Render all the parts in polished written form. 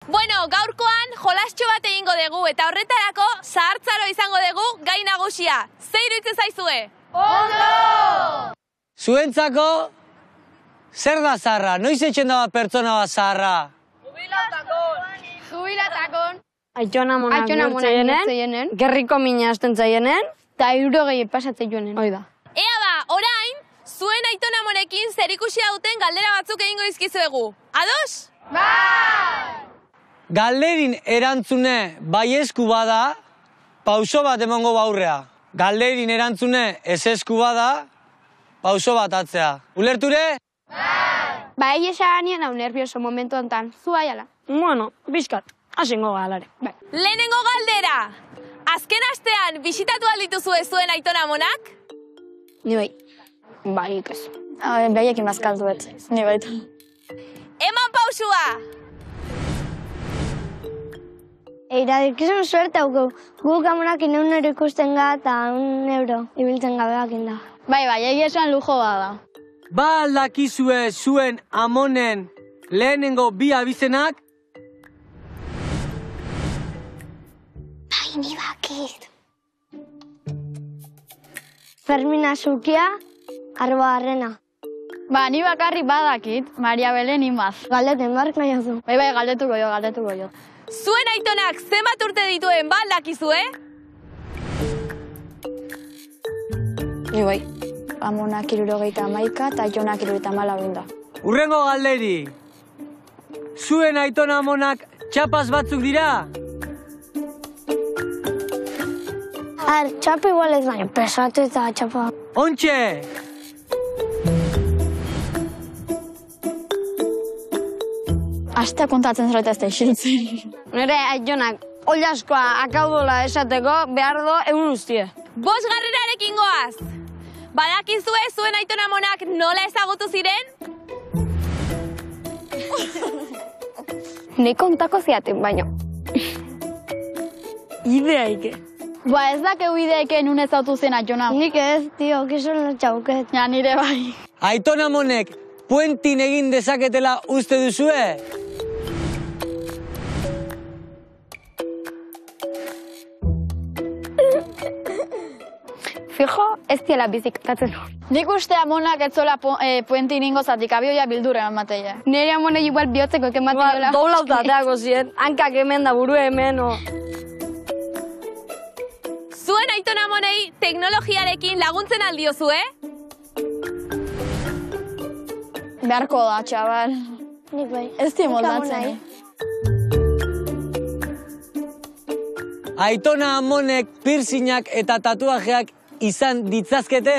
Bueno, gaurkoan jolastxo bat egingo dugu eta horretarako zahartzaro izango dugu gai nagusia. Zer iruditzen zaizue? Ondo! Zuentzako, zer da zaharra? Noiz etxen da pertsona bat zaharra? Jubilatakon. Aitona monak bihurtzeienen, gerriko mina hasten zaienen, eta 60 pasatzen joanen. Hoi da. Ea ba, orain, zuen aitona monekin zerikusia duten galdera batzuk egingo dizkizuegu. Ados? Bai! Galderin erantzune baiesku bada, pauso bat emango baurrea. Galderin erantzune ezesku bada, pauso bat atzea. Ulerture? Bai! Bai, esan hau nervioso momentu hontan. Zu aiala. Bueno, bizkat. Hasengo galare. Bai. Lehenengo galdera. Azken astean bisitatu aldituzue zuen aitona monak? Ni bai. Bai, ikez. Behaiekin bazkaldu ez. Ni baita. Eman pausua! Eiradikizun suerte hau guk amonakin €1 ikusten ga eta €1 ibiltzen gabeakin da. Bai, egia esan lujo bada. Ba aldakizue zuen amonen lehenengo bi abizenak? Bai, ni bakit. Fermina Zukia, Arba Arrena. Ba, ni bakarrik badakit, Maria Belen imaz. Galdeten, bark nahi azu. Bai, galdetuko jo. Zuen aitonak zenbat urte dituen ba aldakizue? Ni bai. Amonak 71 eta aitonak 74 da. Urrengo galderi. Zuen aitona amonak txapaz batzuk dira? Txapa igual ez baina, pesatu eta txapa. Ontxe! Astea kontatzen zareta ez da isiltzen. Nire aitonak ollaskoa akaudola esateko behar do egun ustie. 5. goaz. Badakizue zuen aitona monak nola ezagutu ziren? Ni kontako ziaten baino. Ideaike. Ba, ez dakeu ideeke nun ezautu zen aitona. Nik ez, tio, kizun lotxauket. Ja, nire bai. Aitona monek puentin egin dezaketela uste duzue? Fijo, ez diela biziktatzen hor. Nik uste amonak etzola puentin ingo zatik, abioia bilduren amateia. Nire amonek igual bihotzeko ekematen dela. Doblauta ateako ziren, hankak hemen da buru hemen, o. Zuen aitona monei teknologiarekin laguntzen aldiozue? Beharko da, txabal. Nik bai. Ez di moldatzen. Aitona amonek piercingak eta tatuajeak izan ditzazkete?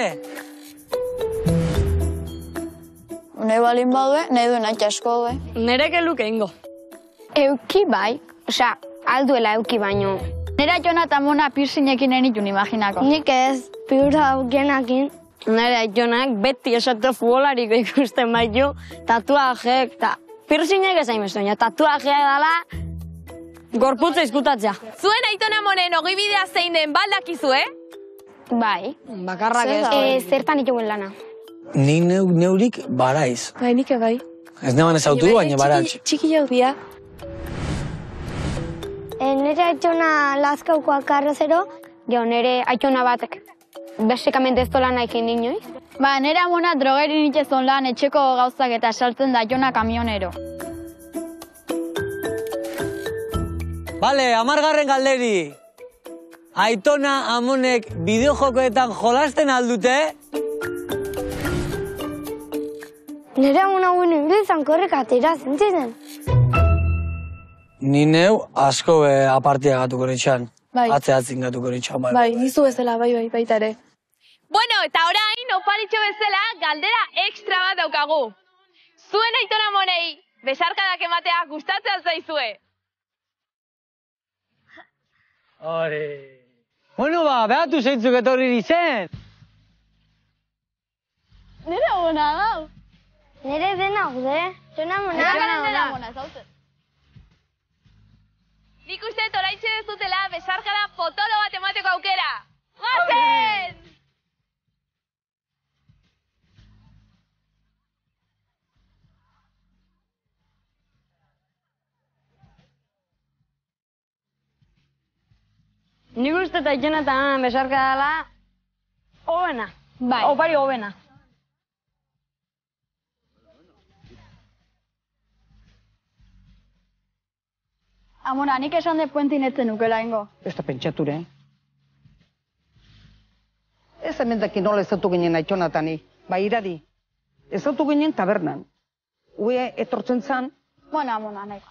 Nahi balin badue, nahi duen aitxe asko due. Nire luke ingo. Euki bai, osea, alduela euki baino. Nire aitona eta amona piercingekin enitun imaginako. Nik ez, piura aukienakin. Nire aitonak beti esate futbolariko ikusten baitu, tatuajeek, eta piercingek ezain bestu, tatuajea dela gorputza izkutatzea. Zuen aitona monen ogibidea zein den ba aldakizue? Bai, bakarrak ez. Zertan ituen lana. Ni neurik baraiz. Bai, nik bai. Ez neban ezautu du, baina baratx. Txiki jau dia. Nire aitona lazkaukoa karrozero, Jo, nire aitona batek. Besikamente ez dola nahikin inoiz. Ba, nire amona drogerin itxezon lan etxeko gauzak eta saltzen da aitona kamionero. Bale, 10. galderi. Aitona amonek bideojokoetan jolasten aldute? nire amona guen inglizan korrek atera zentzen. Ni neu asko apartia gatuko nitxan. Bai. Atzeatzin gatuko nitxan, bai. Bai, nizu bezala, bai, baita ere. Bueno, eta orain, oparitxo bezala, galdera ekstra bat daukagu. Zuen aitona monei, besarkadak ematea gustatzen zaizue. Hore. Bueno, ba, behatu zeintzuk etorri dizen. Nire amona dau. Nire dena gaude, zona mona. Nire amona, zautzen. Nik uste oraintxe dezutela besarkada potolo bat emateko aukera. Goazen! Nik uste eta Aitona eta Anan besarka dela hobena. Bai. Opari hobena. Amona, nik esan de puentin etzen nukela ingo. Ez da pentsature. Ez hemendakin nola ezautu ginen Aitona eta ni. Bai, iradi. Ezautu ginen tabernan. Ue etortzen zan. Bueno, Amona, nahiko.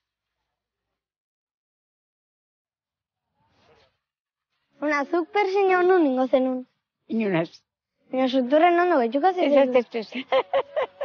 Una, zuk persina honu ningo zenun. Inunez. Baina suturren ondo getxuka zitzen. Ez.